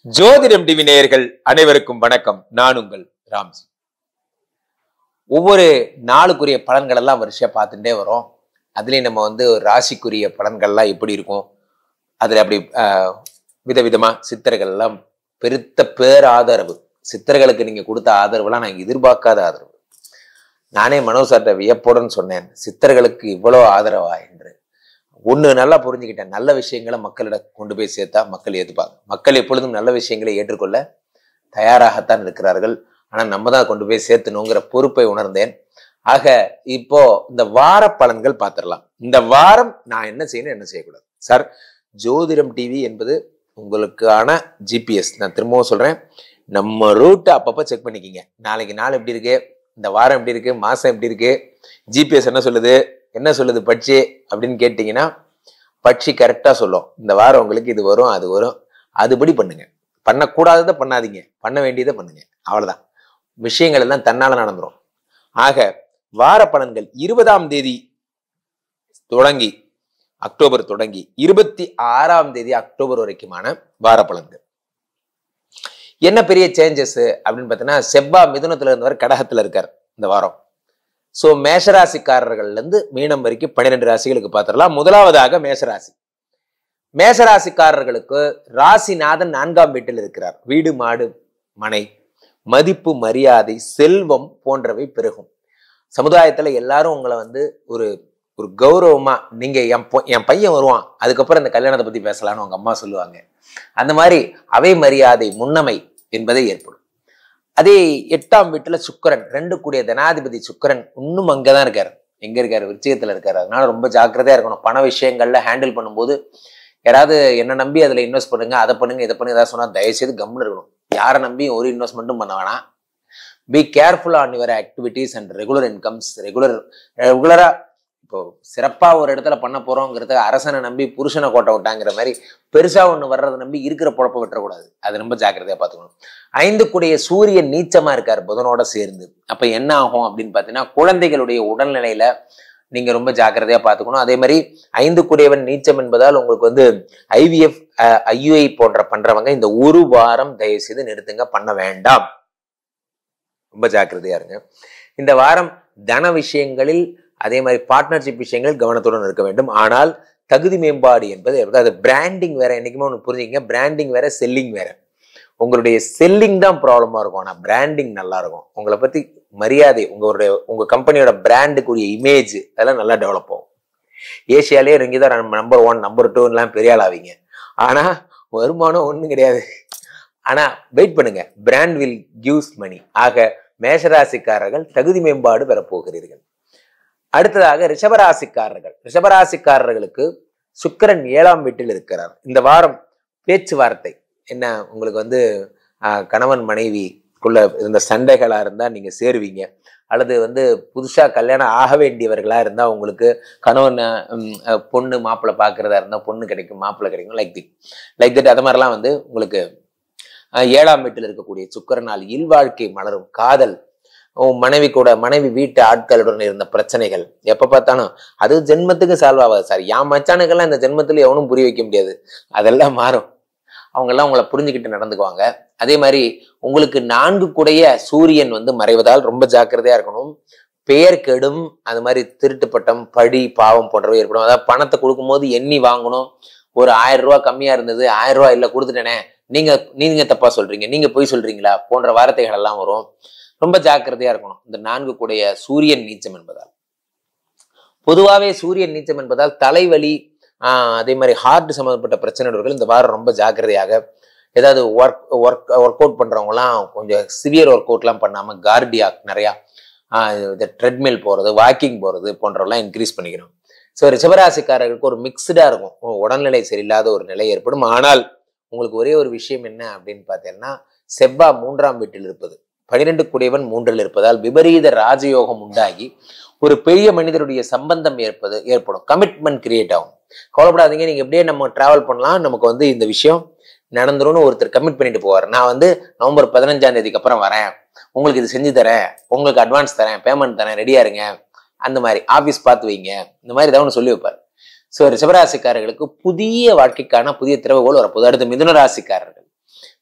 ஜோதிடம் டிவி நேயர்கள் அனைவருக்கும் வணக்கம். நான் உங்கள் ராம்ஜி. ஒவ்வொரு நாளுக்குரிய பலன்கள் எல்லாம் வரிசையா பார்த்துட்டே வரோம். அதுலயும் நம்ம ஒரு ராசிக்குரிய பலன்கள்லாம் எப்படி இருக்கும், அதுல அப்படி விதவிதமா சித்தர்கள் எல்லாம் பெருத்த பேராதரவு. சித்தர்களுக்கு நீங்க கொடுத்த ஆதரவுலாம் நான் எதிர்பார்க்காத ஆதரவு. நானே மனோசார்ட்ட வியப்போடுன்னு சொன்னேன், சித்தர்களுக்கு இவ்வளவு ஆதரவா என்று. ஒண்ணு நல்லா புரிஞ்சுக்கிட்டேன், நல்ல விஷயங்களை மக்களிடம் கொண்டு போய் சேர்த்தா மக்கள் ஏற்றுப்பாங்க. மக்கள் எப்பொழுதும் நல்ல விஷயங்களை ஏற்றுக்கொள்ள தயாராகத்தான் இருக்கிறார்கள். ஆனா நம்ம தான் கொண்டு போய் சேர்த்தணுங்கிற பொறுப்பை உணர்ந்தேன். ஆக இப்போ இந்த வார பலன்கள் பார்த்துடலாம். இந்த வாரம் நான் என்ன செய்யணும், என்ன செய்யக்கூடாது. சார், ஜோதிடம் டிவி என்பது உங்களுக்கான ஜிபிஎஸ். நான் திரும்பவும் சொல்றேன், நம்ம ரூட்டை அப்பப்போ செக் பண்ணிக்கிங்க. நாளைக்கு நாள் எப்படி இருக்கு, இந்த வாரம் எப்படி இருக்கு, மாசம் எப்படி இருக்கு, ஜிபிஎஸ் என்ன சொல்லுது பட்சி அப்படின்னு கேட்டீங்கன்னா பட்சி கரெக்டா சொல்லும். இந்த வாரம் உங்களுக்கு இது வரும், அது வரும், அதுபடி பண்ணுங்க. பண்ணக்கூடாததை பண்ணாதீங்க, பண்ண வேண்டியதை பண்ணுங்க. அவ்வளவுதான். விஷயங்கள் எல்லாம் தன்னால நடந்துரும். ஆக வார பலன்கள் 20ஆம் தேதி தொடங்கி அக்டோபர் தொடங்கி 26ஆம் தேதி அக்டோபர் வரைக்குமான வார பலன்கள். என்ன பெரிய சேஞ்சஸ் அப்படின்னு பார்த்தீங்கன்னா, செவ்வாய் மிதுனத்துல இருந்தவர் கடகத்துல இருக்கார் இந்த வாரம். ஸோ மேஷராசிக்காரர்கள்ல இருந்து மீனம் வரைக்கும் 12 ராசிகளுக்கு பார்த்துடலாம். முதலாவதாக மேஷராசி. மேஷராசிக்காரர்களுக்கு ராசிநாதன் 4ஆம் வீட்டில் இருக்கிறார். வீடு, மாடு, மனை, மதிப்பு, மரியாதை, செல்வம் போன்றவை பெருகும். சமுதாயத்துல எல்லாரும் உங்களை ஒரு ஒரு கௌரவமா, நீங்க என் பையன் வருவான், அதுக்கப்புறம் இந்த கல்யாணத்தை பத்தி பேசலாம்னு உங்க அம்மா சொல்லுவாங்க. அந்த மாதிரி அவை மரியாதை, முன்னமை என்பதை ஏற்படும். அதே 8ஆம் வீட்டுல சுக்கிரன், 2 கூடிய தனாதிபதி சுக்கிரன் இன்னும் அங்கதான் இருக்காரு. எங்க இருக்காரு? விருச்சிகத்துல இருக்காரு. அதனால ரொம்ப ஜாக்கிரதையா இருக்கணும். பண விஷயங்கள்ல ஹேண்டில் பண்ணும்போது யாராவது என்ன நம்பி அதுல இன்வெஸ்ட் பண்ணுங்க, அதை பண்ணுங்க, இதை பண்ணுங்க ஏதாவது சொன்னா தயவுசெய்து கம்முன்னு இருக்கணும். யாரை நம்பி ஒரு இன்வெஸ்ட்மெண்ட்டும் பண்ண வேணாம். Be careful on your activities and regular incomes. ரெகுலரா இப்போ சிறப்பா ஒரு இடத்துல பண்ண போறோங்கிறது அரசனை நம்பி புருஷனை கோட்டை விட்டாங்கிற மாதிரி பெருசா ஒண்ணு வர்றதை நம்பி இருக்கிற பொழப்ப விட்டுறக்கூடாது. அது ரொம்ப ஜாக்கிரதையா பார்த்துக்கணும். 5 கூடிய சூரியன் நீச்சமா இருக்காரு புதனோட சேர்ந்து. அப்ப என்ன ஆகும் அப்படின்னு பாத்தீங்கன்னா, குழந்தைகளுடைய உடல்நிலையில நீங்க ரொம்ப ஜாக்கிரதையா பார்த்துக்கணும். அதே மாதிரி 5 கூடியவன் நீச்சம் என்பதால் உங்களுக்கு IVF IUI போன்ற பண்றவங்க இந்த ஒரு வாரம் தயவு செய்து நிறுத்துங்க, பண்ண வேண்டாம். ரொம்ப ஜாக்கிரதையா இருங்க. இந்த வாரம் தன விஷயங்களில், அதே மாதிரி பார்ட்னர்ஷிப் விஷயங்கள் கவனத்துடன் இருக்க வேண்டும். ஆனால் தகுதி மேம்பாடு என்பது, அது பிராண்டிங் வேற. என்னைக்குமே ஒன்று புரிஞ்சுக்கங்க, பிராண்டிங் வேற, செல்லிங் வேற. உங்களுடைய செல்லிங் தான் ப்ராப்ளமா இருக்கும், ஆனா பிராண்டிங் நல்லா இருக்கும். உங்களை பத்தி மரியாதை, உங்க கம்பெனியோட பிராண்டுக்குரிய இமேஜ் அதெல்லாம் நல்லா டெவலப் ஆகும். ஏசியாலேயே இறங்கிதான் நம்பர் 1 நம்பர் 2 எல்லாம் பெரிய ஆள் ஆவீங்க. ஆனா வருமானம் ஒண்ணும் கிடையாது. ஆனா வெயிட் பண்ணுங்க, பிராண்ட் வில் கிவ்ஸ் மணி. ஆக மேஷராசிக்காரர்கள் தகுதி மேம்பாடு பெற போகிறீர்கள். அடுத்ததாக ரிஷபராசிக்காரர்களுக்கு சுக்கிரன் 7ஆம் வீட்டில் இருக்கிறார். இந்த வாரம் பேச்சுவார்த்தை என்ன, உங்களுக்கு கணவன் மனைவிக்குள்ள இருந்த சண்டைகளா இருந்தா நீங்க சேருவீங்க. அல்லது புதுசா கல்யாணம் ஆக வேண்டியவர்களா இருந்தா உங்களுக்கு கணவன் பொண்ணு மாப்பிள்ளை பாக்குறதா இருந்தா பொண்ணு கிடைக்கும், மாப்பிள்ளை கிடைக்கும். Like that. அது மாதிரிலாம் உங்களுக்கு 7ஆம் வீட்டில் இருக்கக்கூடிய சுக்கிரனால் இல்வாழ்க்கை மலரும். காதல், மனைவி வீட்டு ஆட்களுடன் இருந்த பிரச்சனைகள் எப்ப பார்த்தாலும் அது ஜென்மத்துக்கு சால்வ் ஆகாது சார். என் மச்சானுக்கெல்லாம் இந்த ஜென்மத்துல எவனும் புரிய வைக்க முடியாது. அதெல்லாம் மாறும். அவங்க எல்லாம் உங்களை புரிஞ்சுக்கிட்டு நடந்துக்குவாங்க. அதே மாதிரி உங்களுக்கு 4 கூடைய சூரியன் மறைவதால் ரொம்ப ஜாக்கிரதையா இருக்கணும். பெயர் கெடும். அது மாதிரி திருட்டு பட்டம், படி, பாவம் போன்றவை ஏற்படும். அதாவது பணத்தை கொடுக்கும் போது எண்ணி வாங்கணும். ஒரு 1000 ரூபாய் கம்மியா இருந்தது, 1000 ரூபாய் இல்ல கொடுத்துட்டேனே, நீங்க தப்பா சொல்றீங்க, நீங்க பொய் சொல்றீங்களா போன்ற வார்த்தைகள் எல்லாம் வரும். ரொம்ப ஜாக்கிரதையா இருக்கணும். இந்த 4 கூடைய சூரியன் நீச்சம் என்பதால். பொதுவாகவே சூரியன் நீச்சம் என்பதால் தலைவலி, அதே மாதிரி ஹார்ட் சம்பந்தப்பட்ட பிரச்சனைகள் இந்த வாரம் ரொம்ப ஜாக்கிரதையாக. ஏதாவது ஒர்க் அவுட் பண்றவங்க எல்லாம் கொஞ்சம் சிவியர் ஒர்க் அவுட் எல்லாம் பண்ணாம கார்டியாக் நிறையா ட்ரெட்மில் போறது, வாக்கிங் போறது போன்றவெல்லாம் இன்க்ரீஸ் பண்ணிக்கணும். ஸோ ரிஷபராசிக்காரர்களுக்கு ஒரு மிக்ஸ்டா இருக்கும். உடல்நிலை சரியில்லாத ஒரு நிலை ஏற்படும். ஆனால் உங்களுக்கு ஒரே ஒரு விஷயம் என்ன அப்படின்னு பார்த்தீங்கன்னா, செவ்வாய் 3ஆம் வீட்டில் இருப்பது, 12 கூடியவன் 3இல் இருப்பதால் விபரீத ராஜயோகம் உண்டாகி ஒரு பெரிய மனிதருடைய சம்பந்தம் ஏற்படும். கமிட்மெண்ட் கிரியேட் ஆகும். கவலைப்படாதீங்க, நீங்க எப்படியே நம்ம டிராவல் பண்ணலாம், நமக்கு இந்த விஷயம் நடந்துரும்னு ஒருத்தர் கமிட் பண்ணிட்டு போவார். நான் நவம்பர் 15ஆம் தேதிக்கு அப்புறம் வரேன், உங்களுக்கு இது செஞ்சு தரேன், உங்களுக்கு அட்வான்ஸ் தரேன், பேமெண்ட் தரேன், ரெடியா இருங்க, அந்த மாதிரி ஆபீஸ் பார்த்து வைங்க, இந்த மாதிரி ஏதாவது ஒன்று சொல்லி வைப்பார். ஸோ ரிஷபராசிக்காரர்களுக்கு புதிய வாழ்க்கைக்கான புதிய திறவுகோல் வரப்போகுது. அடுத்து மிதுன ராசிக்காரர்கள்.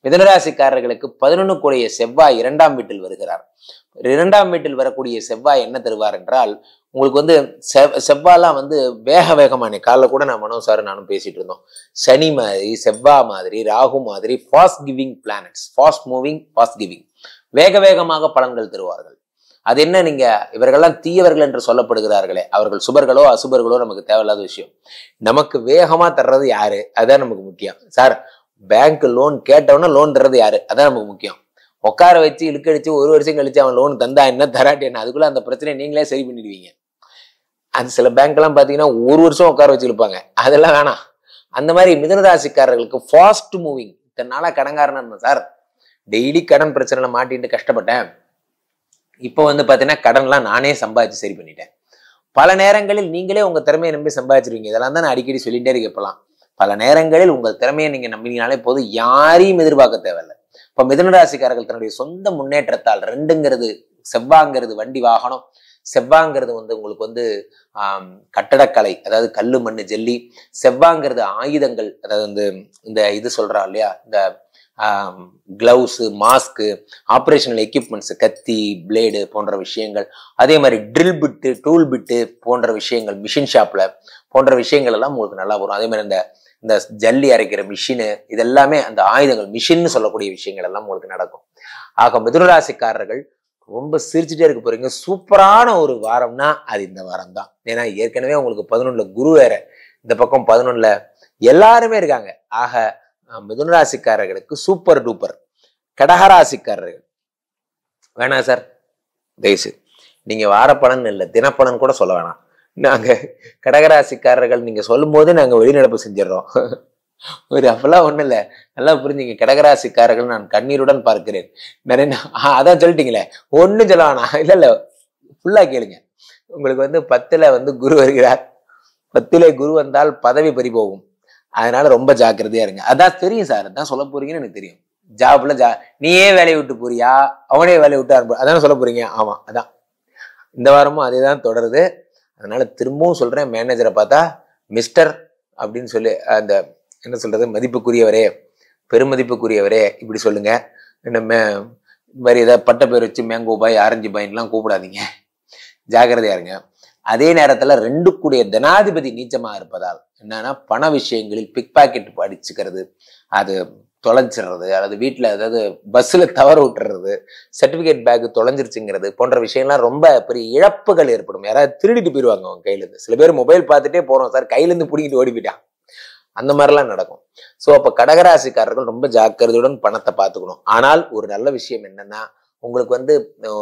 மிதுனராசிக்காரர்களுக்கு 11 கூடிய செவ்வாய் 2ஆம் வீட்டில் வருகிறார். 2ஆம் வீட்டில் வரக்கூடிய செவ்வாய் என்ன தருவார் என்றால், உங்களுக்கு வந்து செவ்வாய்லாம் வந்து வேகமான காலைல கூட நான் மனோ சார் நானும் பேசிட்டு இருந்தோம். சனி மாதிரி, செவ்வாய் மாதிரி, ராகு மாதிரி fast giving planets, fast moving, fast giving, வேகமாக பலன்கள் தருவார்கள். அது என்ன, நீங்க இவர்கள்லாம் தீயவர்கள் என்று சொல்லப்படுகிறார்களே, அவர்கள் சுபர்களோ அசுபர்களோ நமக்கு தேவையில்லாத விஷயம். நமக்கு வேகமா தர்றது யாரு, அதான் நமக்கு முக்கியம். சார் பேங்க் லோன் கேட்டவன லோன் தர்றது யாரு, அதான் நமக்கு முக்கியம். உட்கார வச்சு இழுக்கடிச்சு 1 வருஷம் கழிச்சு அவன் லோன் தந்தா என்ன தராட்டி என்ன, அதுக்குள்ள அந்த பிரச்சனையை நீங்களே சரி பண்ணிடுவீங்க. அது சில பேங்க் எல்லாம் பாத்தீங்கன்னா 1 வருஷம் உட்கார வச்சு இழுப்பாங்க, அதெல்லாம் வேணாம். அந்த மாதிரி மிதுனராசிக்காரர்களுக்கு ஃபாஸ்ட் மூவிங். இத்தனை நாளா கடன்காரனா இருந்தேன் சார், டெய்லி கடன் பிரச்சனைல மாட்டிட்டு கஷ்டப்பட்டேன். இப்போ வந்து பாத்தீங்கன்னா கடன்லாம் நானே சம்பாதிச்சு சரி பண்ணிட்டேன். பல நேரங்களில் நீங்களே உங்க திறமையை நம்பி சம்பாதிச்சிருவீங்க. இதெல்லாம் தான் நான் அடிக்கடி சொல்லிட்டே இருக்க. இப்பெல்லாம் பல நேரங்களில் உங்கள் திறமையை நீங்க நம்பினீங்கனாலே போதும், யாரையும் எதிர்பார்க்க தேவையில்லை. இப்ப மிதுனராசிக்காரர்கள் தன்னுடைய சொந்த முன்னேற்றத்தால், 2ங்கிறது செவ்வாங்கிறது வண்டி வாகனம், செவ்வாங்கிறது வந்து உங்களுக்கு வந்து கட்டடக்கலை, அதாவது கல்லு மண்ணு ஜல்லி, செவ்வாங்கிறது ஆயுதங்கள், அதாவது வந்து இந்த இது சொல்றா இல்லையா, இந்த கிளவுஸ், மாஸ்க்கு, ஆப்ரேஷனல் எக்யூப்மெண்ட்ஸ், கத்தி, பிளேடு போன்ற விஷயங்கள், அதே மாதிரி ட்ரில் பிட்டு, டூல் பிட்டு போன்ற விஷயங்கள், மிஷின் ஷாப்ல போன்ற விஷயங்கள் எல்லாம் உங்களுக்கு நல்லா வரும். அதே மாதிரி இந்த ஜல்லி அரைக்கிற மிஷினு, இதெல்லாமே அந்த ஆயுதங்கள், மிஷின்னு சொல்லக்கூடிய விஷயங்கள் எல்லாம் உங்களுக்கு நடக்கும். ஆக மிதுனராசிக்காரர்கள் ரொம்ப சிரிச்சுட்டே இருக்க போறீங்க. சூப்பரான ஒரு வாரம்னா அது இந்த வாரம் தான். ஏன்னா ஏற்கனவே உங்களுக்கு 11ல குரு வேற, இந்த பக்கம் 11ல எல்லாருமே இருக்காங்க. ஆக மிதுனராசிக்காரர்களுக்கு சூப்பர் டூப்பர். கடகராசிக்காரர்கள் வேணாம் சார், தயவுசு நீங்க வாரப்பலன் இல்லை தினப்பலன் கூட சொல்ல வேணாம். நாங்க கடகராசிக்காரர்கள் நீங்க சொல்லும் போது நாங்க வெளிநடப்பு செஞ்சிடறோம். ஒரு அப்பெல்லாம் ஒண்ணும் இல்ல, நல்லா புரிஞ்சுங்க. கடகராசிக்காரர்கள் நான் கண்ணீருடன் பார்க்கிறேன். நிறைய அதான் சொல்லிட்டீங்களே, ஒண்ணும் சொல்ல வேணாம். இல்ல ஃபுல்லா கேளுங்க. உங்களுக்கு வந்து 10ல வந்து குரு வருகிறார். 10லே குரு வந்தால் பதவி பறி போகும். அதனால ரொம்ப ஜாக்கிரதையா இருங்க. அதான் தெரியும் சார், அதான் சொல்ல போறீங்கன்னு எனக்கு தெரியும். ஜாப்ல நீயே வேலையை விட்டு போறியா, அவனே வேலையை விட்டு அனுப்பு, அதான் சொல்ல போறீங்க. ஆமா, அதான் இந்த வாரமும் அதேதான் தொடருது. அதனால திரும்பவும் சொல்றேன், மேனேஜரை பார்த்தா மிஸ்டர் அப்படின்னு சொல்லி, அந்த என்ன சொல்றது, மதிப்புக்குரியவரே, பெருமதிப்புக்குரியவரே இப்படி சொல்லுங்க. நம்ம இந்த மாதிரி ஏதாவது பட்ட பேர் வச்சு மேங்கோ பாய், ஆரஞ்சு பாயின்லாம் கூப்பிடாதீங்க, ஜாக்கிரதையா இருங்க. அதே நேரத்துல 2 கூடிய தனாதிபதி நீச்சமா இருப்பதால் என்னன்னா, பண விஷயங்களில் பிக் பாக்கெட் அடிச்சுக்கிறது, அது தொலைஞ்சிடுறது, அல்லது வீட்டுல அதாவது பஸ்ல தவற விட்டுறது, சர்டிபிகேட் பேக் தொலைஞ்சிருச்சுங்கிறது போன்ற விஷயம்லாம் ரொம்ப பெரிய இழப்புகள் ஏற்படும். யாராவது திருடிட்டு போயிடுவாங்க அவங்க கையில இருந்து. சில பேர் மொபைல் பார்த்துட்டே போறோம் சார், கையில இருந்து பிடிக்கிட்டு ஓடி போயிட்டான், அந்த மாதிரிலாம் நடக்கும். சோ அப்ப கடகராசிக்காரர்கள் ரொம்ப ஜாக்கிரதையுடன் பணத்தை பார்த்துக்கணும். ஆனால் ஒரு நல்ல விஷயம் என்னன்னா, உங்களுக்கு வந்து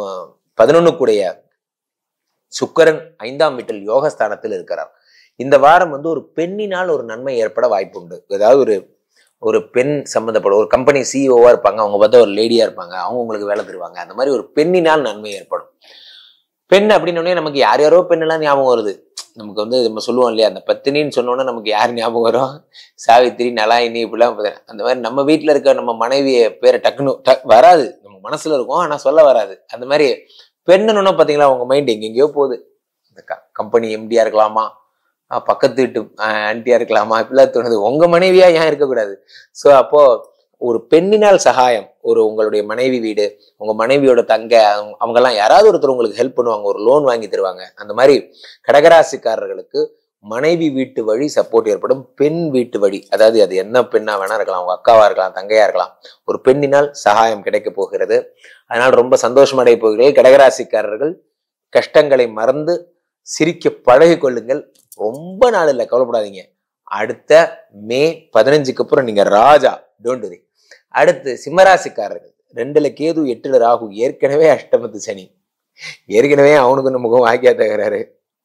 11 கூடிய சுக்கிரன் 5ஆம் வீட்டில் யோகஸ்தானத்தில் இருக்கிறார். இந்த வாரம் வந்து ஒரு பெண்ணினால் ஒரு நன்மை ஏற்பட வாய்ப்பு உண்டு. ஏதாவது ஒரு பெண் சம்மந்தப்படும், ஒரு கம்பெனி சிஇஓவா இருப்பாங்க, அவங்க பார்த்தா ஒரு லேடியா இருப்பாங்க, அவங்க உங்களுக்கு வேலை தருவாங்க. அந்த மாதிரி ஒரு பெண்ணினால் நன்மை ஏற்படும். பெண் அப்படின்னு நமக்கு யாரோ பெண்ணெல்லாம் ஞாபகம் வருது. நமக்கு வந்து நம்ம சொல்லுவோம் இல்லையா, அந்த பத்தினின்னு சொன்னோன்னா நமக்கு யார் ஞாபகம் வரும், சாவித்திரி, நலாயினி, இப்படிலாம். அந்த மாதிரி நம்ம வீட்டுல இருக்க நம்ம மனைவிய பேரை டக்குன்னு வராது, நம்ம மனசுல இருக்கும், ஆனா சொல்ல வராது. அந்த மாதிரி பெண்ணுன்னு பாத்தீங்களா, உங்க மைண்ட் எங்கெங்கயோ போகுது. இந்த கம்பெனி எம்டியா இருக்கலாமா, பக்கத்து வீட்டு ஆன்டியா இருக்கலாமா, இப்படிலாம் தோணுது. உங்க மனைவியா ஏன் இருக்கக்கூடாது? சோ அப்போ ஒரு பெண்ணினால் சகாயம், உங்களுடைய மனைவி வீடு, உங்க மனைவியோட தங்க, அவங்க எல்லாம் யாராவது ஒருத்தர் உங்களுக்கு ஹெல்ப் பண்ணுவாங்க, ஒரு லோன் வாங்கி தருவாங்க. அந்த மாதிரி கடகராசிக்காரர்களுக்கு மனைவி வீட்டு வழி சப்போர்ட் ஏற்படும். பெண் வீட்டு வழி, அதாவது அது என்ன பெண்ணா வேணா இருக்கலாம், உங்க அக்காவா இருக்கலாம், தங்கையா இருக்கலாம், ஒரு பெண்ணினால் சகாயம் கிடைக்க போகிறது. அதனால ரொம்ப சந்தோஷம் அடைய போகிறீர்கள். கடகராசிக்காரர்கள் கஷ்டங்களை மறந்து சிரிக்க பழகி கொள்ளுங்கள். ரொம்ப நாள் இல்லை, கவலைப்படாதீங்க. அடுத்த மே 15க்கு அப்புறம் நீங்க ராஜா, டோன்ட் வரி. அடுத்து சிம்மராசிக்காரர்கள் 2ல கேது, 8ல ராகு, ஏற்கனவே அஷ்டமத்து சனி, ஏற்கனவே அவனுக்கு நமக்கும் வாக்கியா தகராறு,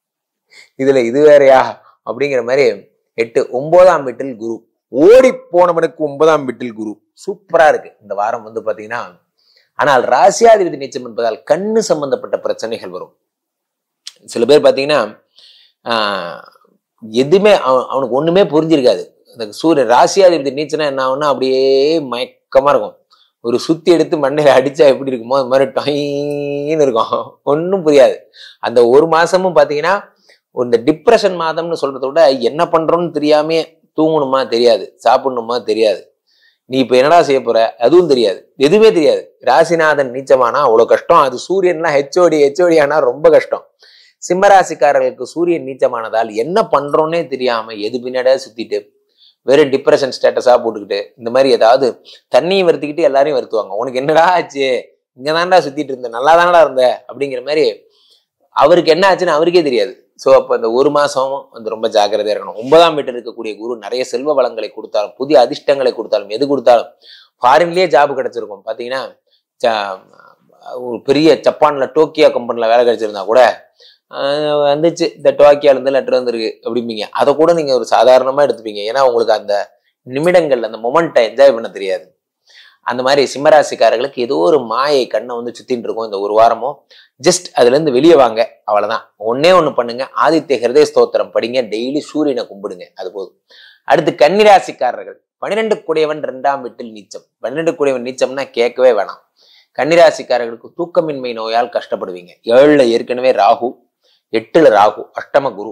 இதுல இது வேறையா அப்படிங்கிற மாதிரி 8, 9ஆம் வீட்டில் குரு, ஓடி போனவனுக்கு 9ஆம் வீட்டில் குரு. சூப்பரா இருக்கு இந்த வாரம் வந்து பாத்தீங்கன்னா. ஆனால் ராசியாதிபதி நீச்சம் என்பதால் கண்ணு சம்பந்தப்பட்ட பிரச்சனைகள் வரும். சில பேர் பாத்தீங்கன்னா எதுவுமே அவனுக்கு ஒண்ணுமே புரிஞ்சிருக்காது. அந்த சூரியன் ராசியாதிபதி நீச்சனா என்ன ஆகும்னா, அப்படியே மயக்கமா இருக்கும். ஒரு சுத்தி எடுத்து மண்டையில அடிச்சா எப்படி இருக்குமோ அது மாதிரி டொயின்னு இருக்கும், ஒன்னும் புரியாது. அந்த ஒரு மாசமும் பாத்தீங்கன்னா இந்த டிப்ரெஷன் மாதம்னு சொல்றதை விட என்ன பண்றோம்னு தெரியாம தூங்கணுமா தெரியாது, சாப்பிடணுமா தெரியாது, நீ இப்ப என்னடா செய்ய போற அதுவும் தெரியாது, எதுவுமே தெரியாது. ராசிநாதன் நீச்சமானா அவ்வளவு கஷ்டம். அது சூரியன்லாம் ஹெச்ஓடி ஆனா ரொம்ப கஷ்டம். சிம்மராசிக்காரர்களுக்கு சூரியன் நீச்சமானதால் என்ன பண்றோன்னே தெரியாம எது பின்னாடியே சுத்திட்டு வெறும் டிப்ரெஷன் ஸ்டேட்டஸா போட்டுக்கிட்டு இந்த மாதிரி ஏதாவது தண்ணியும் வருத்திக்கிட்டு எல்லாரையும் வருத்துவாங்க. உனக்கு என்னடா ஆச்சு, இங்கதான்டா சுத்திட்டு இருந்த, நல்லா தானடா இருந்த அப்படிங்கிற மாதிரி. அவருக்கு என்ன ஆச்சுன்னு அவருக்கே தெரியாது. ஸோ அப்போ இந்த ஒரு மாசமும் வந்து ரொம்ப ஜாக்கிரதையா இருக்கணும். 9ஆம் வீட்டில் இருக்கக்கூடிய குரு நிறைய செல்வ வளங்களை கொடுத்தாலும், புதிய அதிர்ஷ்டங்களை கொடுத்தாலும், எது கொடுத்தாலும், ஃபாரின்லயே ஜாப் கிடைச்சிருக்கும். பாத்தீங்கன்னா ஒரு பெரிய ஜப்பான்ல டோக்கியோ கம்பெனில வேலை கிடைச்சிருந்தா கூட வந்துச்சு, இந்த டோக்கியோல இருந்து லெட்டர் வந்திருக்கு அப்படிம்பீங்க. அதை கூட நீங்க ஒரு சாதாரணமா எடுத்துப்பீங்க. ஏன்னா உங்களுக்கு அந்த நிமிடங்கள் அந்த மொமெண்ட்டை என்ஜாய் பண்ண தெரியாது. அந்த மாதிரி சிம்மராசிக்காரர்களுக்கு ஏதோ ஒரு மாயை கண்ணை வந்து சுத்தின்னு இருக்கும் இந்த ஒரு வாரமும். ஜஸ்ட் அதுல இருந்து வெளியே வாங்க, அவ்வளவுதான். ஒன்னே ஒண்ணு பண்ணுங்க, ஆதித்ய ஹிருதய ஸ்தோத்திரம் படிங்க, டெய்லி சூரியனை கும்பிடுங்க, அது போதும். அடுத்து கன்னிராசிக்காரர்கள் 12 கூடையவன் 2ஆம் வீட்டில் நீச்சம். 12 கூடையவன் நீச்சம்னா கேட்கவே வேணாம். கன்னிராசிக்காரர்களுக்கு தூக்கமின்மை நோயால் கஷ்டப்படுவீங்க. 7ல ஏற்கனவே ராகு, 8ல ராகு, அஷ்டம குரு,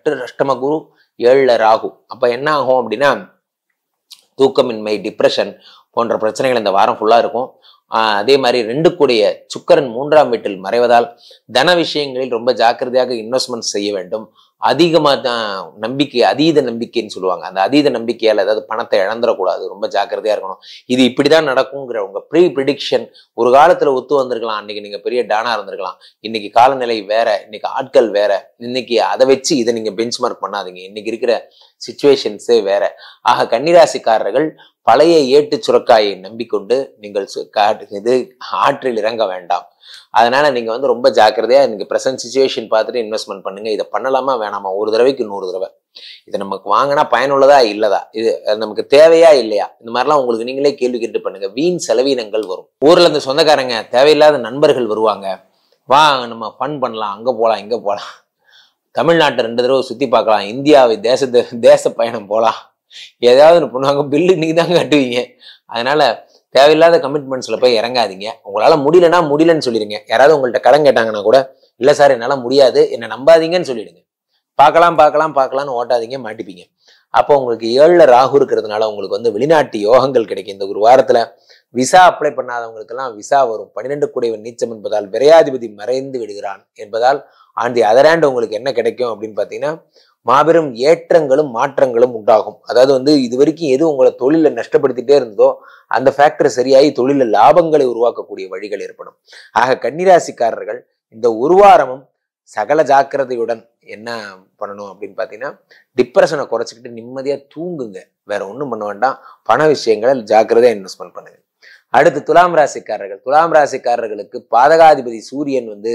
7ல ராகு. அப்ப என்ன ஆகும் அப்படின்னா தூக்கமின்மை, டிப்ரெஷன் போன்ற பிரச்சனைகள் இந்த வாரம் ஃபுல்லா இருக்கும். அதே மாதிரி 2 கூடிய சுக்கிரன் 3ஆம் வீட்டில் மறைவதால் தன விஷயங்களில் ரொம்ப ஜாக்கிரதையாக இன்வெஸ்ட்மெண்ட் செய்ய வேண்டும். அதிகமா நம்பிக்கை, அதீத நம்பிக்கைன்னு சொல்லுவாங்க. அந்த அதீத நம்பிக்கையால் அதாவது பணத்தை இழந்துடக்கூடாது, ரொம்ப ஜாக்கிரதையா இருக்கணும். இது இப்படிதான் நடக்குங்கிற உங்க ப்ரீ ப்ரிடிக்ஷன் ஒரு காலத்துல ஒத்து வந்திருக்கலாம். அன்னைக்கு நீங்க பெரிய டானா இருந்திருக்கலாம். இன்னைக்கு காலநிலை வேற, இன்னைக்கு ஆட்கள் வேற. இன்னைக்கு அதை வச்சு இதை நீங்க பெஞ்ச்மார்க் பண்ணாதீங்க. இன்னைக்கு இருக்கிற சிச்சுவேஷன்ஸே வேற. ஆக கன்னிராசிக்காரர்கள் பழைய ஏட்டு சுரக்காயை நம்பிக்கொண்டு நீங்கள் இது ஆற்றில் இறங்க வேண்டாம். அதனால நீங்க வந்து ரொம்ப ஜாக்கிரதையா நீங்க பிரசன்ட் சிச்சுவேஷன் பார்த்துட்டு இன்வெஸ்ட்மெண்ட் பண்ணுங்க. இதை பண்ணலாமா வேணாமா, ஒரு தடவைக்கு 100 தடவை. இதை நமக்கு வாங்கினா பயனுள்ளதா இல்லதா, இது நமக்கு தேவையா இல்லையா, இந்த மாதிரிலாம் உங்களுக்கு நீங்களே கேள்வி கேட்டு பண்ணுங்க. வீண் செலவினங்கள் வரும். ஊர்ல இருந்து சொந்தக்காரங்க, தேவையில்லாத நண்பர்கள் வருவாங்க. வா நம்ம ஃபன் பண்ணலாம், அங்க போலாம் இங்க போலாம், தமிழ்நாட்டை 2 தடவை சுத்தி பார்க்கலாம், இந்தியாவை தேச பயணம் போலாம், ஏதாவது பண்ணுவாங்க. பில்லு நீங்க தான் கட்டுவீங்க. அதனால தேவையில்லாத கமிட்மெண்ட்ஸ்ல போய் இறங்காதீங்க. உங்களால முடியலன்னு சொல்லிடுங்க. யாராவது உங்கள்ட்ட கடன் கேட்டாங்கன்னா கூட இல்ல சார் என்னால முடியாது, என்ன நம்பாதீங்கன்னு சொல்லிடுங்க. பார்க்கலாம்னு ஓட்டாதீங்க, மாட்டிப்பீங்க. அப்போ உங்களுக்கு 7ல ராகு இருக்கிறதுனால உங்களுக்கு வந்து வெளிநாட்டு யோகங்கள் கிடைக்கும். இந்த ஒரு வாரத்துல விசா அப்ளை பண்ணாதவங்களுக்கு எல்லாம் விசா வரும். 12 கூடையவன் நீச்சம் என்பதால் விரையாதிபதி மறைந்து விடுகிறான் என்பதால் ஆண்டி அதராண்டு உங்களுக்கு என்ன கிடைக்கும் அப்படின்னு பாத்தீங்கன்னா மாபெரும் ஏற்றங்களும் மாற்றங்களும் உண்டாகும். அதாவது வந்து இது வரைக்கும் எது உங்களை தொழில நஷ்டப்படுத்திட்டே இருந்ததோ அந்த ஃபேக்டர் சரியாகி தொழில லாபங்களை உருவாக்கக்கூடிய வழிகள் ஏற்படும். ஆக கன்னிராசிக்காரர்கள் இந்த ஒரு வாரமும் சகல ஜாக்கிரதையுடன் என்ன பண்ணணும் அப்படின்னு பாத்தீங்கன்னா டிப்ரெஷனை குறைச்சிக்கிட்டு நிம்மதியா தூங்குங்க. வேற ஒண்ணும் பண்ண வேண்டாம். பண விஷயங்களை ஜாக்கிரதையா இன்வெஸ்ட்மெண்ட் பண்ணுங்க. அடுத்து துலாம் ராசிக்காரர்களுக்கு பாதகாதிபதி சூரியன் வந்து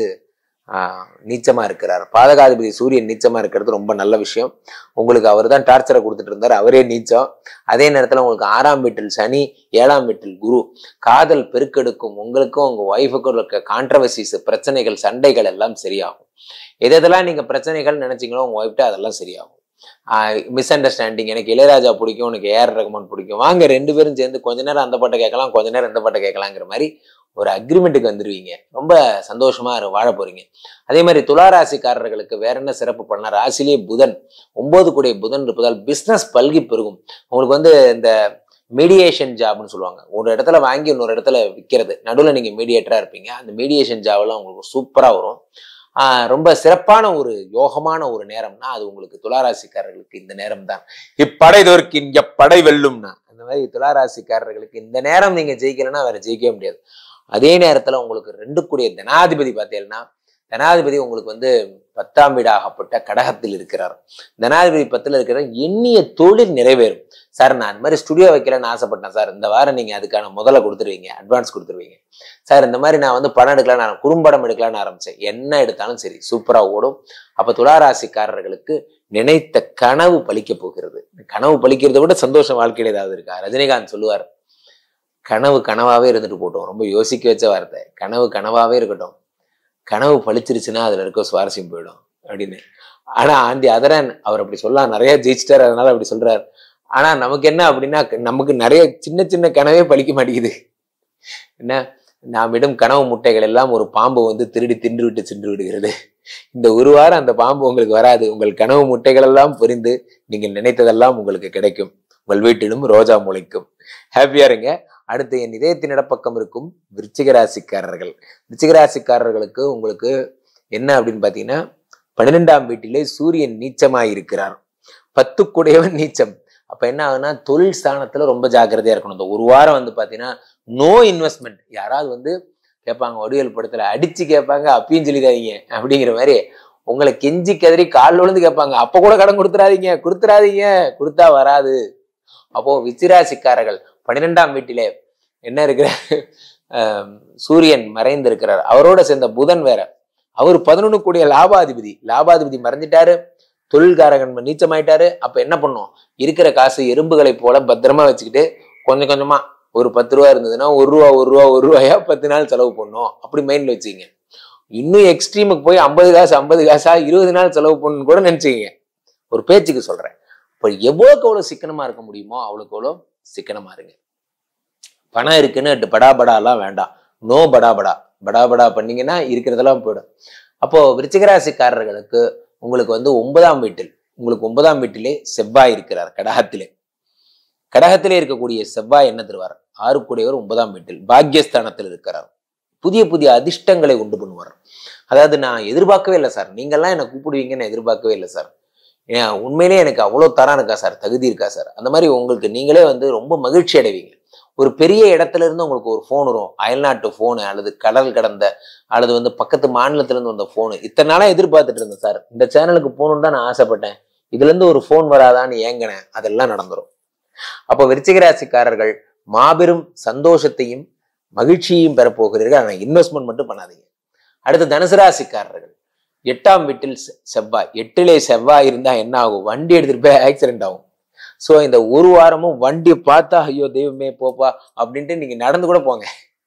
நீச்சமா இருக்கிறார். பாதகாதிபதி சூரியன் நீச்சமா இருக்கிறது ரொம்ப நல்ல விஷயம். உங்களுக்கு அவர் தான் டார்ச்சரை கொடுத்துட்டு இருந்தார், அவரே நீச்சம். அதே நேரத்துல உங்களுக்கு 6ஆம் வீட்டில் சனி, 7ஆம் வீட்டில் குரு. காதல் பெருக்கெடுக்கும். உங்களுக்கும் உங்க ஒய்ஃபுக்கும் இருக்க கான்ட்ரவர்சிஸ், பிரச்சனைகள், சண்டைகள் எல்லாம் சரியாகும். எதெல்லாம் நீங்க பிரச்சனைகள் நினைச்சீங்களோ உங்க ஒய்ஃப்ட்ட அதெல்லாம் சரியாகும். மிஸ் அண்டர்ஸ்டாண்டிங், எனக்கு இளையராஜா பிடிக்கும், உனக்கு ஏஆர் ரகுமான் பிடிக்கும், வாங்க 2 பேரும் சேர்ந்து கொஞ்ச நேரம் அந்த பாட்டை கேட்கலாம், கொஞ்ச நேரம் இந்த பாட்டை கேட்கலாங்கிற மாதிரி ஒரு அக்ரிமெண்ட்டுக்கு வந்துருவீங்க. ரொம்ப சந்தோஷமா வாழ போறீங்க. அதே மாதிரி துளாராசிக்காரர்களுக்கு வேற என்ன சிறப்பு பண்ணா, ராசிலேயே புதன், 9 கூடிய புதன் இருப்பதால் பிசினஸ் பல்கி பெருகும். உங்களுக்கு வந்து இந்த மீடியேஷன் ஜாப்னு சொல்லுவாங்க. ஒரு இடத்துல வாங்கி இன்னொரு இடத்துல விற்கிறது, நடுவில் நீங்க மீடியேட்டரா இருப்பீங்க. அந்த மீடியேஷன் ஜாப்லாம் உங்களுக்கு சூப்பரா வரும். ரொம்ப சிறப்பான ஒரு யோகமான ஒரு நேரம்னா அது உங்களுக்கு துளாராசிக்காரர்களுக்கு இந்த நேரம் தான். இப்படை தோற்கின் எப்படை வெல்லும்னா அந்த மாதிரி துளாராசிக்காரர்களுக்கு இந்த நேரம் நீங்க ஜெயிக்கலன்னா வேற ஜெயிக்கவே முடியாது. அதே நேரத்துல உங்களுக்கு 2 கூடிய தனாதிபதி பார்த்தீங்கன்னா, தனாதிபதி உங்களுக்கு வந்து 10ஆம் வீடாகப்பட்ட கடகத்தில் இருக்கிறார். தனாதிபதி 10ல இருக்கிற எண்ணிய தொழில் நிறைவேறும். சார் நான் இந்த மாதிரி ஸ்டுடியோ வைக்கலன்னு ஆசைப்பட்டேன் சார், இந்த வாரம் நீங்க அதுக்கான முதல்ல கொடுத்துருவீங்க, அட்வான்ஸ் கொடுத்துருவீங்க. சார் இந்த மாதிரி நான் வந்து படம் எடுக்கலாம், நான் குறும்படம் எடுக்கலான்னு ஆரம்பிச்சேன், என்ன எடுத்தாலும் சரி சூப்பரா ஓடும். அப்ப துளாராசிக்காரர்களுக்கு நினைத்த கனவு பலிக்க போகிறது. கனவு பலிக்கிறத விட சந்தோஷம் வாழ்க்கையில ஏதாவது இருக்கா? ரஜினிகாந்த் சொல்லுவார், கனவு கனவாவே இருந்துட்டு போட்டோம். ரொம்ப யோசிக்க வச்ச வார்த்தை. கனவு கனவாவே இருக்கட்டும், கனவு பழிச்சிருச்சுன்னா அதுல இருக்க சுவாரஸ்யம் போயிடும் அப்படின்னு. ஆனா ஆண்டி அதரன் அவர் அப்படி சொல்லலாம், நிறைய ஜெயிச்சிட்டாரு, அதனால அப்படி சொல்றாரு. ஆனா நமக்கு என்ன அப்படின்னா, நமக்கு நிறைய சின்ன சின்ன கனவே பழிக்க மாட்டேங்குது. என்ன, நாம் இடும் கனவு முட்டைகள் எல்லாம் ஒரு பாம்பு வந்து திருடி தின்று விட்டு சென்று விடுகிறது. இந்த ஒரு வாரம் அந்த பாம்பு உங்களுக்கு வராது. உங்கள் கனவு முட்டைகள் எல்லாம் புரிந்து நீங்கள் நினைத்ததெல்லாம் உங்களுக்கு கிடைக்கும். உங்கள் வீட்டிலும் ரோஜா முளைக்கும். ஹாப்பியா இருங்க. அடுத்து என் இதயத்தின் இடப்பக்கம் இருக்கும் விருச்சிக ராசிக்காரர்கள். விருச்சிக ராசிக்காரர்களுக்கு உங்களுக்கு என்ன அப்படின்னு பாத்தீங்கன்னா, 12ஆம் வீட்டிலே சூரியன் நீச்சமாய் இருக்கிறார். 10 கூடையவன் நீச்சம். அப்ப என்ன ஆகுதுன்னா, தொழில் ஸ்தானத்துல ரொம்ப ஜாக்கிரதையா இருக்கணும். இந்த ஒரு வாரம் வந்து பாத்தீங்கன்னா நோ இன்வெஸ்ட்மெண்ட். யாராவது வந்து கேட்பாங்க, வடிவேல் படத்துல அடிச்சு கேட்பாங்க, அப்பயும் சொல்லிடாதீங்க அப்படிங்கிற மாதிரி உங்களை கெஞ்சி கதறி காலில் விழுந்து கேட்பாங்க, அப்ப கூட கடன் கொடுத்துறாதீங்க, கொடுத்தா வராது. அப்போ விருச்சிகராசிக்காரர்கள் 12ஆம் வீட்டிலே என்ன இருக்கிற சூரியன் மறைந்து இருக்கிறார். அவரோட சேர்ந்த புதன் வேற, அவர் 11 கூடிய லாபாதிபதி மறைஞ்சிட்டாரு. தொழில்காரகன் நீச்சமாயிட்டாரு. அப்ப என்ன பண்ணும், இருக்கிற காசு எறும்புகளை போல பத்திரமா வச்சுக்கிட்டு கொஞ்சம் கொஞ்சமா ஒரு 10 ரூபா இருந்ததுன்னா ஒரு ரூபாயா 10 நாள் செலவு பண்ணும். அப்படி மைண்ட்ல வச்சுக்கீங்க. இன்னும் எக்ஸ்ட்ரீமுக்கு போய் 50 காசா 20 நாள் செலவு பண்ணணும்னு கூட நினைச்சுக்கீங்க. ஒரு பேச்சுக்கு சொல்றேன். இப்போ எவ்வளவுக்கு எவ்வளவு சிக்கனமா இருக்க முடியுமோ அவ்வளவுக்கு எவ்வளவு சிக்கனமா இருங்க. பணம் இருக்குன்னு படாபடாலாம் வேண்டாம். நோ படாபடா பண்ணீங்கன்னா இருக்கிறதெல்லாம் போயிடும். அப்போ விருச்சிகராசிக்காரர்களுக்கு உங்களுக்கு வந்து 9ஆம் வீட்டிலே செவ்வாய் இருக்கிறார். கடகத்திலே இருக்கக்கூடிய செவ்வாய் என்ன தருவார், 6 கூடையவர் 9ஆம் வீட்டில் பாக்யஸ்தானத்தில் இருக்கிறார். புதிய அதிர்ஷ்டங்களை உண்டு பண்ணுவார். அதாவது நான் எதிர்பார்க்கவே இல்லை சார், நீங்கெல்லாம் என்னை கூப்பிடுவீங்கன்னு எதிர்பார்க்கவே இல்லை சார், ஏன் உண்மையிலேயே எனக்கு அவ்வளோ தரம் இருக்கா சார், தகுதி இருக்கா சார், அந்த மாதிரி உங்களுக்கு நீங்களே வந்து ரொம்ப மகிழ்ச்சி அடைவீங்க. ஒரு பெரிய இடத்துல இருந்து உங்களுக்கு ஒரு ஃபோன் வரும், அயல்நாட்டு ஃபோனு அல்லது கடல் கடந்த அல்லது வந்து பக்கத்து மாநிலத்துல இருந்து வந்த ஃபோனு. இத்தனை நாளா எதிர்பார்த்துட்டு இருந்தேன் சார், இந்த சேனலுக்கு போகணுன்னு தான் நான் ஆசைப்பட்டேன், இதுல இருந்து ஒரு ஃபோன் வராதான்னு ஏங்கினேன், அதெல்லாம் நடந்துரும். அப்போ விருச்சிகராசிக்காரர்கள் மாபெரும் சந்தோஷத்தையும் மகிழ்ச்சியையும் பெறப்போகிறீர்கள். ஆனால் இன்வெஸ்ட்மெண்ட் மட்டும் பண்ணாதீங்க. அடுத்து தனுசு ராசிக்காரர்கள் 8ஆம் வீட்டில் செவ்வாய். 8லே செவ்வாய் இருந்தா என்ன ஆகும், வண்டி எடுத்துட்டு போய் ஆக்சிடென்ட் ஆகும். ஸோ இந்த ஒரு வாரமும் வண்டியை பார்த்தா ஐயோ தெய்வமே போப்பா அப்படின்ட்டு நீங்க நடந்து கூட போங்க.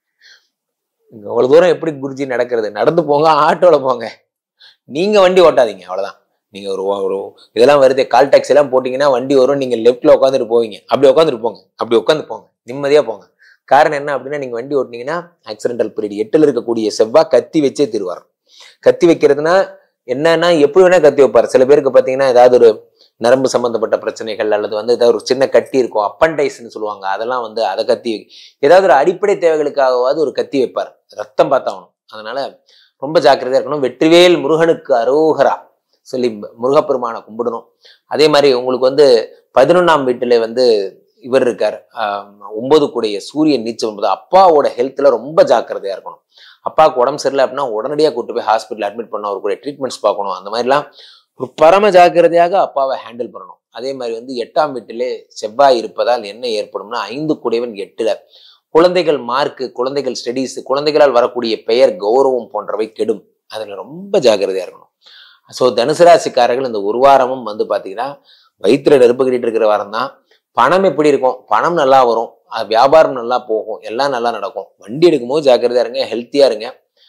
அவ்வளவு தூரம் எப்படி குருஜி நடக்கிறது, நடந்து போங்க, ஆட்டோல போங்க, நீங்க வண்டி ஓட்டாதீங்க, அவ்வளவுதான். நீங்க ஒரு இதெல்லாம் வருது, கால் டாக்ஸி எல்லாம் போட்டீங்கன்னா வண்டி வரும், நீங்க லெப்ட்ல உட்காந்துட்டு போவீங்க, அப்படி உட்காந்து போங்க, நிம்மதியா போங்க. காரணம் என்ன அப்படின்னா, நீங்க வண்டி ஓட்டினீங்கன்னா ஆக்சிடென்டல் பீரியட். 8ல் இருக்கக்கூடிய செவ்வாய் கத்தி வச்சே தருவார். கத்தி வைக்கிறதுனா என்னன்னா, எப்படி வேணா கத்தி வைப்பார். சில பேருக்கு பாத்தீங்கன்னா ஏதாவது ஒரு நரம்பு சம்பந்தப்பட்ட பிரச்சனைகள் அல்லது வந்து ஏதாவது ஒரு சின்ன கட்டி இருக்கும், அப்பண்டைஸ்ன்னு சொல்லுவாங்க, அதெல்லாம் வந்து அதை கத்தி ஏதாவது ஒரு அடிப்படை தேவைகளுக்காகவாது ஒரு கத்தி வைப்பார். ரத்தம் பார்த்தாகணும். அதனால ரொம்ப ஜாக்கிரதையா இருக்கணும். வெற்றிவேல் முருகனுக்கு அரோகரா சொல்லி முருகப்பெருமானை கும்பிடணும். அதே மாதிரி உங்களுக்கு வந்து 11ஆம் வீட்டுல வந்து இவர் இருக்கார், 9 கூடைய சூரியன் நீச்சம் என்பது அப்பாவோட ஹெல்த்ல ரொம்ப ஜாக்கிரதையா இருக்கணும். அப்பாவுக்கு உடம்பு சரியில்லை அப்படின்னா உடனடியாக கூட்டு போய் ஹாஸ்பிட்டல் அட்மிட் பண்ணணும், அவருக்குரிய ட்ரீட்மெண்ட்ஸ் பார்க்கணும். அந்த மாதிரிலாம் ஒரு பரம ஜாக்கிரதையாக அப்பாவை ஹேண்டில் பண்ணணும். அதே மாதிரி வந்து 8ஆம் வீட்டிலே செவ்வாய் இருப்பதால் என்ன ஏற்படும்னா, 5 கூடையவன் 8ல குழந்தைகள் மார்க்கு, குழந்தைகள் ஸ்டடீஸ், குழந்தைகளால் வரக்கூடிய பெயர் கௌரவம் போன்றவை கெடும். அதுல ரொம்ப ஜாக்கிரதையா இருக்கணும். ஸோ தனுசு ராசிக்காரர்கள் இந்த ஒரு வாரமும் வந்து பாத்தீங்கன்னா வயிற்றுல நெருப்பு கட்டிட்டு இருக்கிற வாரம் தான். பணம் எப்படி இருக்கும், பணம் நல்லா வரும், வியாபாரம் நல்லா போகும், எல்லாம் நல்லா நடக்கும். வண்டி எடுக்கும்போது ஜாக்கிரதையா இருங்க, ஹெல்த்தியா இருங்க.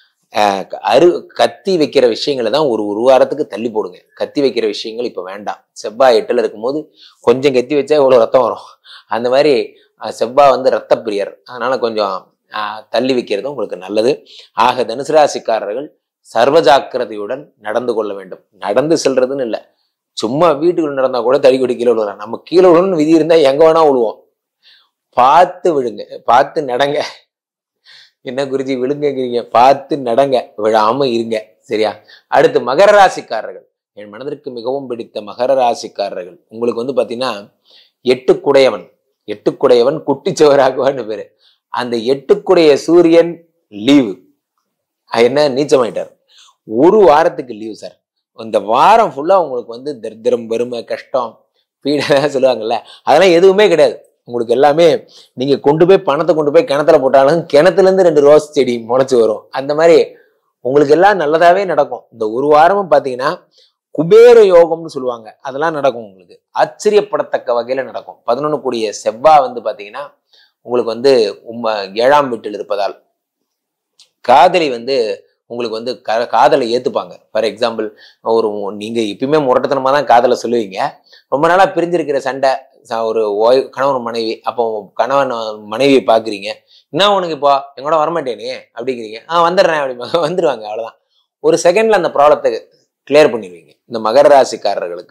கத்தி வைக்கிற விஷயங்களை தான் ஒரு வாரத்துக்கு தள்ளி போடுங்க. கத்தி வைக்கிற விஷயங்கள் இப்ப வேண்டாம். செவ்வாய் 8ல இருக்கும்போது கொஞ்சம் கத்தி வச்சா இவ்வளவு ரத்தம் வரும். அந்த மாதிரி செவ்வாய் வந்து ரத்த பிரியர், அதனால கொஞ்சம் தள்ளி வைக்கிறது உங்களுக்கு நல்லது. ஆக தனுசு ராசிக்காரர்கள் சர்வ ஜாக்கிரதையுடன் நடந்து கொள்ள வேண்டும். நடந்து செல்றதுன்னு இல்லை, சும்மா வீட்டுக்குள்ள நடந்தா கூட தடிக்கொடி கீழே விழுவாங்க. நம்ம கீழே விழணும்னு விதி இருந்தா எங்க வேணா விழுவோம். பார்த்து விழுங்க, பார்த்து நடங்க. என்ன குருஜி விழுங்கிறீங்க, பார்த்து நடங்க, விழாம இருங்க, சரியா? அடுத்து மகர ராசிக்காரர்கள், என் மனதிற்கு மிகவும் பிடித்த மகர ராசிக்காரர்கள் உங்களுக்கு வந்து பாத்தீங்கன்னா 8 குடையவன் குட்டிச்சவராகுவான்னு பேரு. அந்த 8 குடைய சூரியன் லீவு, என்ன நீச்சமாயிட்டார். ஒரு வாரத்துக்கு லீவு சார். இந்த வாரம் ஃபுல்லா உங்களுக்கு வந்து தரித்திரம், வறுமை, கஷ்டம், பீடெல்லாம் சொல்லுவாங்கல்ல, அதெல்லாம் எதுவுமே கிடையாது. உங்களுக்கு எல்லாமே நீங்க பணத்தை கொண்டு போய் கிணத்துல போட்டாலும் கிணத்துல இருந்து 2 ரோஸ் செடி முளைச்சு வரும். அந்த மாதிரி உங்களுக்கு எல்லாம் நல்லதாவே நடக்கும். இந்த ஒரு வாரமும் பாத்தீங்கன்னா குபேர யோகம்னு சொல்லுவாங்க, அதெல்லாம் நடக்கும். உங்களுக்கு ஆச்சரியப்படத்தக்க வகையில நடக்கும். 11 கூடிய செவ்வாய் வந்து பாத்தீங்கன்னா உங்களுக்கு வந்து 7ஆம் வீட்டில் இருப்பதால் காதலி வந்து உங்களுக்கு வந்து காதலை ஏத்துப்பாங்க. ஃபார் எக்ஸாம்பிள், நீங்க எப்பயுமே முரட்டத்தனமா தான் காதலை சொல்லுவீங்க. ரொம்ப நாளா பிரிஞ்சிருக்கிற சண்டை, ஒரு கணவன் மனைவி, அப்போ கணவன் மனைவியை பாக்குறீங்க, என்ன உனக்கு இப்போ எங்கூட வரமாட்டேனே அப்படிங்கிறீங்க, வந்துடுறேன் அப்படி வந்துருவாங்க. அவ்வளவுதான், ஒரு செகண்ட்ல அந்த ப்ராப்ளத்தை கிளியர் பண்ணிடுவீங்க. இந்த மகர ராசிக்காரர்களுக்கு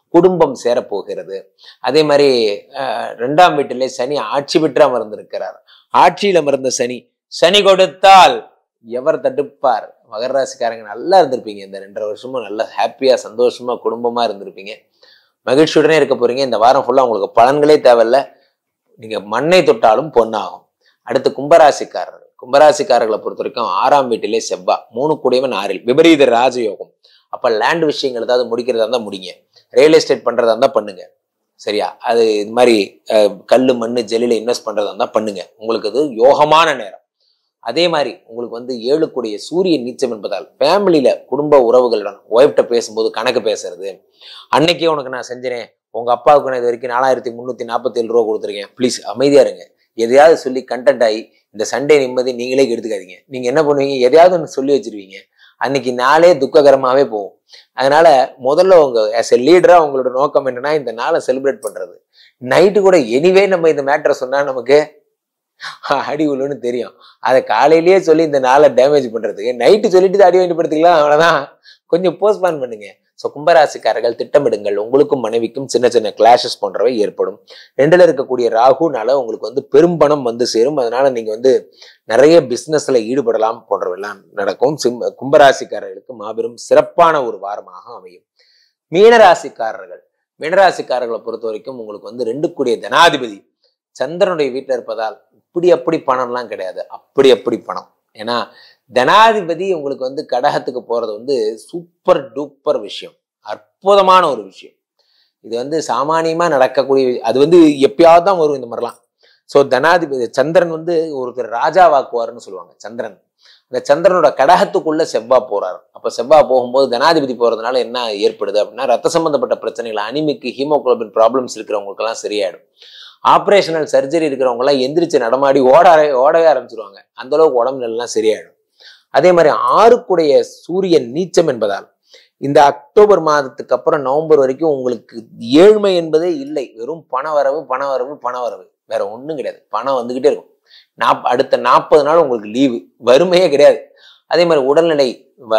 குடும்பம் சேரப்போகிறது. அதே மாதிரி 2ஆம் வீட்டிலே சனி ஆட்சி பெற்று அமர்ந்திருக்கிறார். ஆட்சியில் அமர்ந்த சனி கொடுத்தால் எவர் தடுப்பார்? மகர ராசிக்காரங்க நல்லா இருந்திருப்பீங்க. இந்த 2.5 வருஷமும் நல்லா ஹாப்பியா சந்தோஷமா குடும்பமா இருந்திருப்பீங்க. மகிழ்ச்சியுடனே இருக்க போறீங்க. இந்த வாரம் ஃபுல்லா உங்களுக்கு பலன்களே தேவையில்ல. நீங்க மண்ணை தொட்டாலும் பொண்ணாகும். அடுத்து கும்பராசிக்காரர்களை பொறுத்த வரைக்கும் 6ஆம் வீட்டிலே செவ்வாய், 3 கூடியவன் 6ல் விபரீத ராஜயோகம். அப்ப லேண்ட் விஷயங்கள் ஏதாவது முடிக்கிறதா இருந்தா முடிங்க, ரியல் எஸ்டேட் பண்றதா இருந்தா பண்ணுங்க. சரியா? அது இது மாதிரி கல்லு மண்ணு ஜெல்லில இன்வெஸ்ட் பண்றதா இருந்தா பண்ணுங்க. உங்களுக்கு அது யோகமான நேரம். அதே மாதிரி உங்களுக்கு வந்து 7 கூடிய சூரியன் நீச்சம் என்பதால் ஃபேமிலியில குடும்ப உறவுகளுடன் ஒய்ஃப்ட பேசும்போது கணக்கு பேசுறது, அன்னைக்கே உனக்கு நான் செஞ்சேன், உங்க அப்பாவுக்கு நான் இது வரைக்கும் 4347 ரூபா கொடுத்துருக்கேன், ப்ளீஸ் அமைதியா இருங்க, எதையாவது சொல்லி கண்டென்ட் ஆகி இந்த சண்டே நிம்மதி நீங்களே எடுத்துக்காதீங்க. நீங்க என்ன பண்ணுவீங்க, எதையாவது ஒன்று சொல்லி வச்சிருவீங்க, அன்னைக்கு நாளே துக்ககரமாவே போகும். அதனால முதல்ல உங்க ஆஸ் எ லீடரா உங்களோட நோக்கம் என்னன்னா இந்த நாளை செலிப்ரேட் பண்றது. நைட்டு கூட எனிவே நம்ம இந்த மேட்டரை சொன்னா நமக்கு அடி உள்ளுன்னு தெரியும். அதை காலையிலேயே சொல்லி இந்த நாளை டேமேஜ் பண்றதுக்கு நைட்டு சொல்லிட்டு அடி வாங்கிட்டு படுத்துக்கலாம். அவ்வளவுதான், கொஞ்சம் போஸ்ட்பான் பண்ணுங்க. ஸோ கும்பராசிக்காரர்கள் திட்டமிடுங்கள். உங்களுக்கும் மனைவிக்கும் சின்ன சின்ன கிளாஷஸ் போன்றவை ஏற்படும். 2ல இருக்கக்கூடிய ராகுனால உங்களுக்கு வந்து பெரும்பணம் வந்து சேரும். அதனால நீங்க வந்து நிறைய பிசினஸ்ல ஈடுபடலாம் போன்றவெல்லாம் நடக்கும். கும்பராசிக்காரர்களுக்கு மாபெரும் சிறப்பான ஒரு வாரமாக அமையும். மீனராசிக்காரர்களை பொறுத்த வரைக்கும் உங்களுக்கு வந்து 2 கூடிய தனாதிபதி சந்திரனுடைய வீட்டில் இருப்பதால் அப்படி பணம்லாம் கிடையாது, அப்படி பணம். ஏன்னா தனாதிபதி உங்களுக்கு வந்து கடகத்துக்கு போறது வந்து சூப்பர் டூப்பர் விஷயம், அற்புதமான ஒரு விஷயம். இது வந்து சாமானியமா நடக்கக்கூடிய, அது வந்து எப்பயாவது தான் வரும் இந்த மாதிரிலாம். ஸோ தனாதிபதி சந்திரன் வந்து ஒருத்தர் ராஜாவாக்குவார்னு சொல்லுவாங்க. அந்த சந்திரனோட கடகத்துக்குள்ள செவ்வாய் போறாரு. அப்ப செவ்வாய் போகும்போது தனாதிபதி போறதுனால என்ன ஏற்படுது அப்படின்னா, ரத்த சம்பந்தப்பட்ட பிரச்சனைகள், அனிமிக்கு ஹீமோகுளோபின் ப்ராப்ளம்ஸ் இருக்கிறவங்களுக்கு எல்லாம் சரியாயிடும். ஆப்ரேஷனல் சர்ஜரி இருக்கிறவங்க எல்லாம் எந்திரிச்சு நடமாடி ஓடவே ஆரம்பிச்சிருவாங்க. அந்த அளவுக்கு உடம்பு எல்லாம் சரியாயிடும். அதே மாதிரி 6 கூடிய சூரியன் நீச்சம் என்பதால் இந்த அக்டோபர் மாதத்துக்கு அப்புறம் நவம்பர் வரைக்கும் உங்களுக்கு ஏழ்மை என்பதே இல்லை. வெறும் பணவரவு, வேற ஒண்ணும் கிடையாது. பணம் வந்துகிட்டே இருக்கும். அடுத்த 40 நாள் உங்களுக்கு லீவு, வறுமையே கிடையாது. அதே மாதிரி உடல்நிலை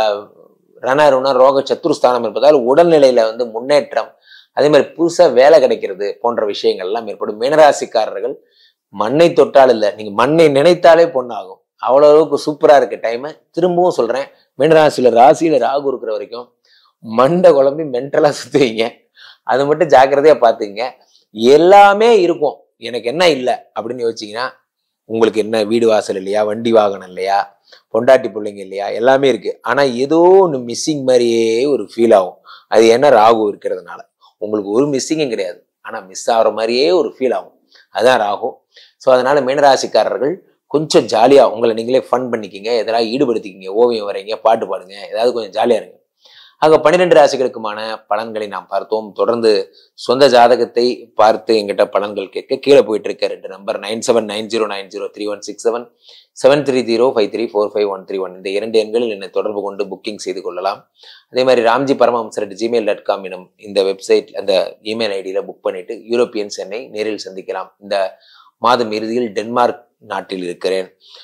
ரோக சத்துருஸ்தானம் இருப்பதால் உடல்நிலையில வந்து முன்னேற்றம், அதே மாதிரி புதுசா வேலை கிடைக்கிறது போன்ற விஷயங்கள் எல்லாம் ஏற்படும். மீனராசிக்காரர்கள் மண்ணை தொட்டால் இல்லை, நீங்க மண்ணை நினைத்தாலே பொண்ணாகும். அவ்வளவு அளவுக்கு சூப்பரா இருக்கு டைம். திரும்பவும் சொல்றேன், மீனராசியில ராகு இருக்கிற வரைக்கும் மண்டை குழம்பி மென்டலா சுத்துவீங்க. அது மட்டும் ஜாக்கிரதையா பாத்துங்க. எல்லாமே இருக்கும், எனக்கு என்ன இல்லை அப்படின்னு யோசிச்சீங்கன்னா, உங்களுக்கு என்ன வீடு வாசல் இல்லையா, வண்டி வாகனம் இல்லையா, பொண்டாட்டி பிள்ளைங்க இல்லையா, எல்லாமே இருக்கு. ஆனா ஏதோ ஒன்று மிஸ்ஸிங் மாதிரியே ஒரு ஃபீல் ஆகும். அது என்ன, ராகு இருக்கிறதுனால. உங்களுக்கு ஒரு மிஸ்ஸிங்கும் கிடையாது, ஆனா மிஸ் ஆகிற மாதிரியே ஒரு ஃபீல் ஆகும். அதுதான் ராகு. ஸோ அதனால மீனராசிக்காரர்கள் கொஞ்சம் ஜாலியா உங்களை நீங்களே ஃபன் பண்ணிக்கிங்க, எதெல்லாம் ஈடுபடுத்திக்கிங்க, ஓவியம் வரைங்க, பாட்டு பாடுங்க, ஏதாவது கொஞ்சம் ஜாலியா இருங்க. ஆக 12 ராசிகளுக்குமான பலன்களை நாம் பார்த்தோம். தொடர்ந்து சொந்த ஜாதகத்தை பார்த்து எங்கிட்ட பலன்கள் கேட்க கீழே போயிட்டு இருக்க 2 நம்பர் 9790903167 73053454131 இந்த 2 எண்களில் என்னை தொடர்பு கொண்டு புக்கிங் செய்து கொள்ளலாம். அதே மாதிரி ramjiparamahamsar@gmail.com எனும் இந்த வெப்சைட், அந்த இமெயில் ஐடியில புக் பண்ணிட்டு யூரோப்பியன்ஸ் என்னை நேரில் சந்திக்கலாம். இந்த மாதம் இறுதியில் டென்மார்க் நாட்டில் இருக்கிறேன்.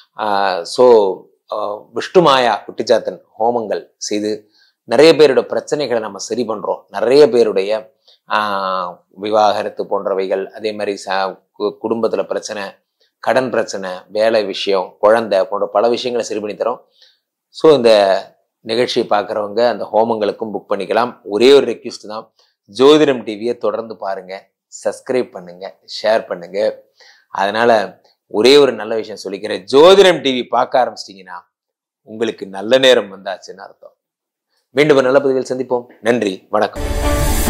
விஷ்ணுமாயா குட்டிச்சாத்தன் ஹோமங்கள் செய்து நிறைய பேரோட பிரச்சனைகளை நம்ம சரி பண்றோம். நிறைய பேருடைய விவாகரத்து போன்றவைகள், அதே மாதிரி குடும்பத்துல பிரச்சனை, கடன் பிரச்சனை, வேலை விஷயம், குழந்தை போன்ற பல விஷயங்களை சரி பண்ணி தரோம். ஸோ இந்த நிகழ்ச்சியை பார்க்குறவங்க அந்த ஹோமங்களுக்கும் புக் பண்ணிக்கலாம். ஒரே ஒரு ரெக்வெஸ்ட் தான், ஜோதிடம் டிவியை தொடர்ந்து பாருங்க, சப்ஸ்கிரைப் பண்ணுங்க, ஷேர் பண்ணுங்க. அதனால ஒரே ஒரு நல்ல விஷயம் சொல்லிக்கிறேன், ஜோதிடம் டிவி பார்க்க ஆரம்பிச்சிட்டிங்கன்னா உங்களுக்கு நல்ல நேரம் வந்தாச்சுன்னு அர்த்தம். மீண்டும் ஒரு நல்ல பதிவில் சந்திப்போம். நன்றி, வணக்கம்.